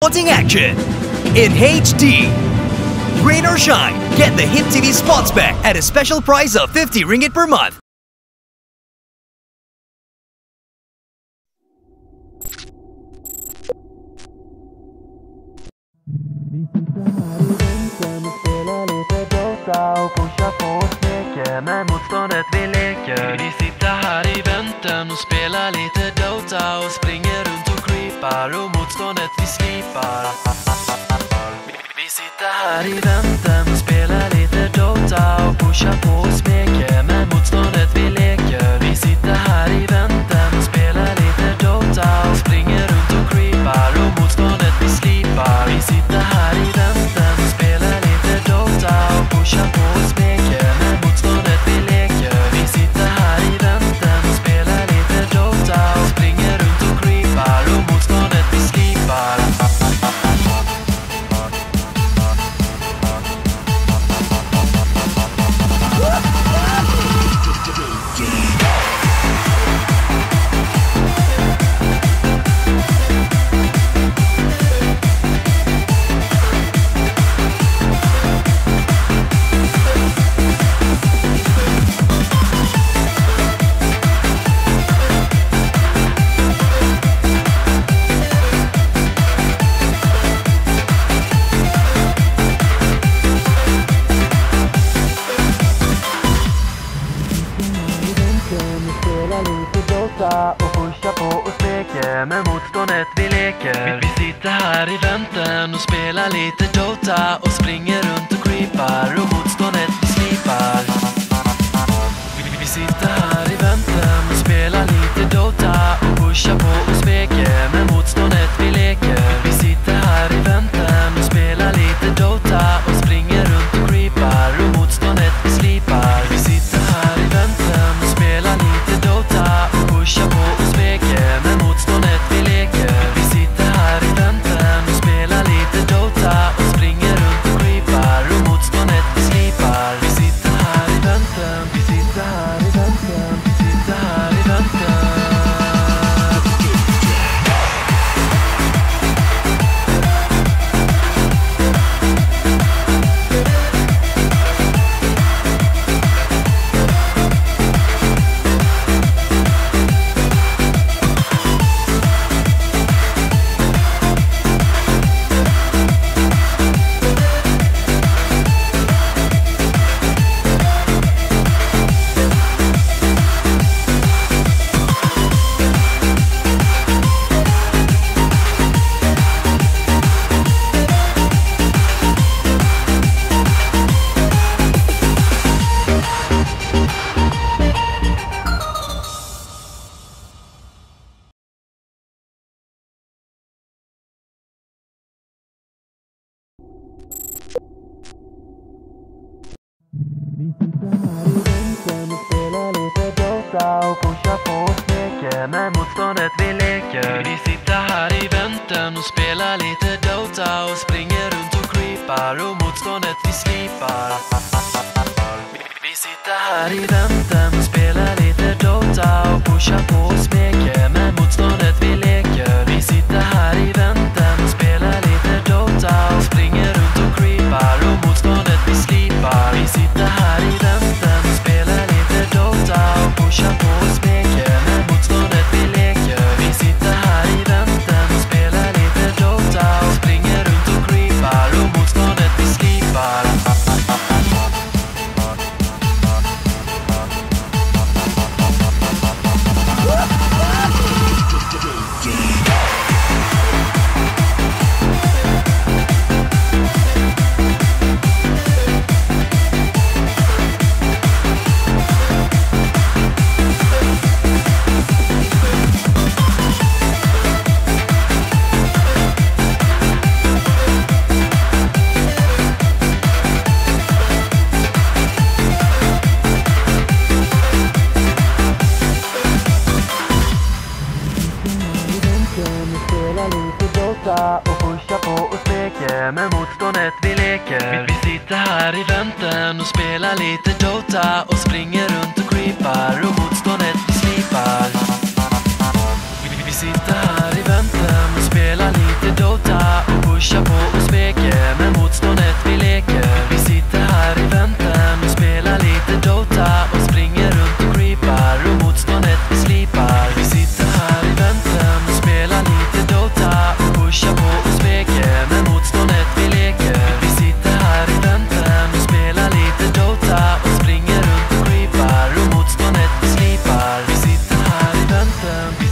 sporting action in HD. Rain or shine, get the Hit TV Sports Pack at a special price of 50 ringgit per month. Och pushar på och smeker med motståndet vi leker. Vi sitter här i väntan och spelar lite Dota och springer runt och creepar och motståndet vi slipar. Vi sitter här i väntan och spelar lite Dota och pushar på och smeker med motståndet vi leker. Vi sitter här i väntan och spelar lite Dota och springer runt och creepar och motståndet vi slipar. Vi sitter här i väntan och spelar lite Dota och pushar på och smeker med motståndet vi leker. Vi sitter här i väntan och spelar lite Dota och springer runt och creepar och motståndet vi slipar. Och pusha på och smeker med motståndet vi leker. Vi sitter här i väntan och spelar lite Dota och springer runt och creepar och motståndet vi slipar. Vi sitter här i väntan och spelar lite Dota och pushar på och smeker med motståndet vi leker. Vi sitter här i väntan och spelar lite Dota och springer runt och creepar och motståndet vi slipar. Vi sitter här i väntan och spelar lite Dota och pushar på och smeker med motståndet vi leker. Vi sitter här i väntan och spelar lite Dota och springer runt och creepar och motståndet vi slipar. Vi sitter här i väntan, vi sitter här i väntan, vi sitter här i väntan. Vi sitter här i väntan och spelar lite Dota och pushar på och smeker med motståndet vi leker. Vi sitter här i väntan och spelar lite Dota och springer runt och creepar och motståndet vi slipar. Vi sitter här i väntan och spelar lite Dota och pushar på och smeker med motståndet vi leker. Vi sitter här i väntan och spelar lite Dota och springer runt och creepar och motståndet vi slipar. Vi sitter här i väntan och spelar lite Dota och pushar på och smeker med motståndet vi leker. Vi sitter här i väntan och spelar lite Dota och springer runt och creepar och motståndet vi slipar. Och pusha på och smeker med motståndet vi leker. Vi sitter här i väntan och spelar lite Dota och springer runt och creepar och motståndet vi slipar. Vi sitter här i väntan och spelar lite Dota och vänten.